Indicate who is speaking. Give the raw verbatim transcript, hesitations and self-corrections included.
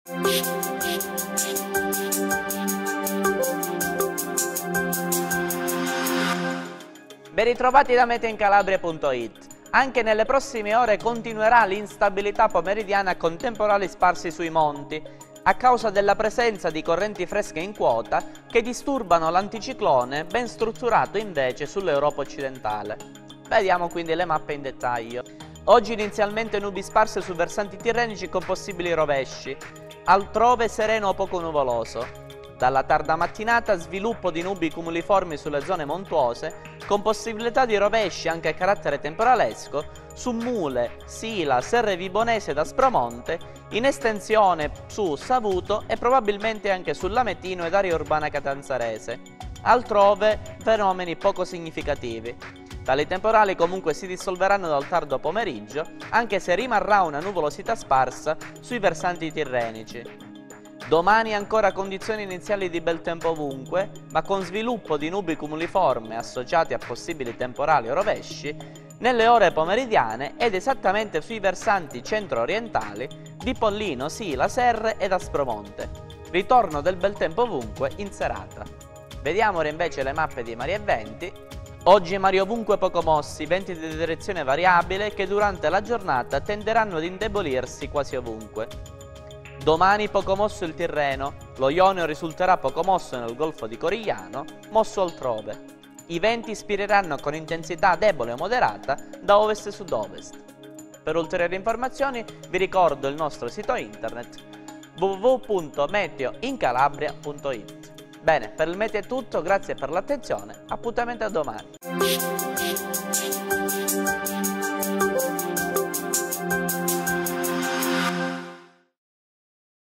Speaker 1: Ben ritrovati da meteo in calabria punto it. Anche nelle prossime ore continuerà l'instabilità pomeridiana con temporali sparsi sui monti, a causa della presenza di correnti fresche in quota che disturbano l'anticiclone ben strutturato invece sull'Europa occidentale. Vediamo quindi le mappe in dettaglio. Oggi inizialmente nubi sparse su versanti tirrenici con possibili rovesci, altrove sereno o poco nuvoloso. Dalla tarda mattinata sviluppo di nubi cumuliformi sulle zone montuose, con possibilità di rovesci anche a carattere temporalesco su Mule, Sila, Serre Vibonese ed Aspromonte, in estensione su Savuto e probabilmente anche sull'Ametino ed area urbana catanzarese. Altrove fenomeni poco significativi. Tali temporali comunque si dissolveranno dal tardo pomeriggio, anche se rimarrà una nuvolosità sparsa sui versanti tirrenici. Domani ancora condizioni iniziali di bel tempo ovunque, ma con sviluppo di nubi cumuliforme associati a possibili temporali o rovesci nelle ore pomeridiane ed esattamente sui versanti centro-orientali di Pollino, Sila, Serre ed Aspromonte. Ritorno del bel tempo ovunque in serata. Vediamo ora invece le mappe di mari e venti. Oggi mari ovunque poco mossi, venti di direzione variabile che durante la giornata tenderanno ad indebolirsi quasi ovunque. Domani poco mosso il Tirreno, lo Ionio risulterà poco mosso nel Golfo di Corigliano, mosso altrove. I venti spireranno con intensità debole o moderata da ovest e sud-ovest. Per ulteriori informazioni vi ricordo il nostro sito internet w w w punto meteo in calabria punto it. Bene, per il meteo è tutto, grazie per l'attenzione, appuntamento a domani.